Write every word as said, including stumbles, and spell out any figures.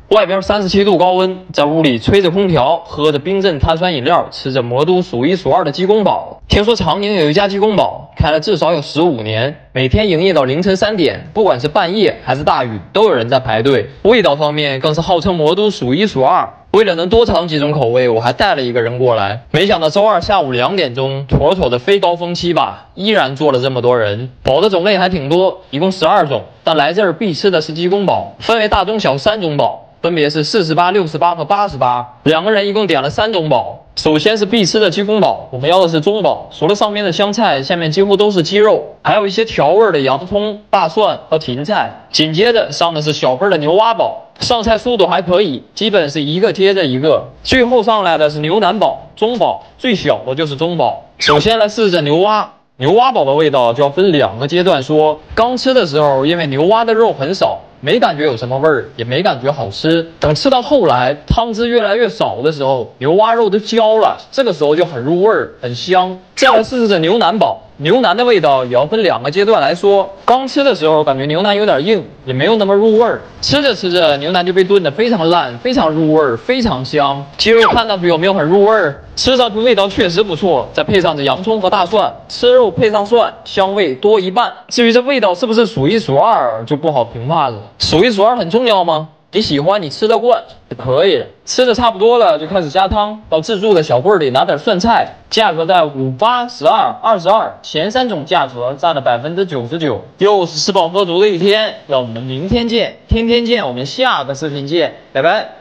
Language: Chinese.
外边三十七度高温，在屋里吹着空调，喝着冰镇碳酸饮料，吃着魔都数一数二的鸡公煲。听说长宁有一家鸡公煲，开了至少有十五年，每天营业到凌晨三点，不管是半夜还是大雨，都有人在排队。味道方面更是号称魔都数一数二。为了能多尝几种口味，我还带了一个人过来。没想到周二下午两点钟，妥妥的非高峰期吧，依然坐了这么多人。煲的种类还挺多，一共十二种，但来这儿必吃的是鸡公煲，分为大中小三种煲。分别是四十八、六十八和八十八，两个人一共点了三种煲。首先是必吃的鸡公煲，我们要的是中煲，除了上面的香菜，下面几乎都是鸡肉，还有一些调味的洋葱、大蒜和芹菜。紧接着上的是小份的牛蛙煲，上菜速度还可以，基本是一个接着一个。最后上来的是牛腩煲、中煲，最小的就是中煲。首先来试着牛蛙。牛蛙煲的味道就要分两个阶段说，刚吃的时候，因为牛蛙的肉很少，没感觉有什么味儿，也没感觉好吃。等吃到后来，汤汁越来越少的时候，牛蛙肉都焦了，这个时候就很入味儿，很香。再来试试牛腩煲，牛腩的味道也要分两个阶段来说。刚吃的时候感觉牛腩有点硬，也没有那么入味儿。吃着吃着，牛腩就被炖得非常烂，非常入味儿，非常香。鸡肉看上去有没有很入味儿？吃上去味道确实不错，再配上这洋葱和大蒜，吃肉配上蒜，香味多一半。至于这味道是不是数一数二，就不好评判了。数一数二很重要吗？你喜欢，你吃得惯就可以了。吃的差不多了，就开始加汤。到自助的小柜里拿点涮菜，价格在五八、十二、二十二，前三种价格占了百分之九十九。又是吃饱喝足的一天，让我们明天见，天天见，我们下个视频见，拜拜。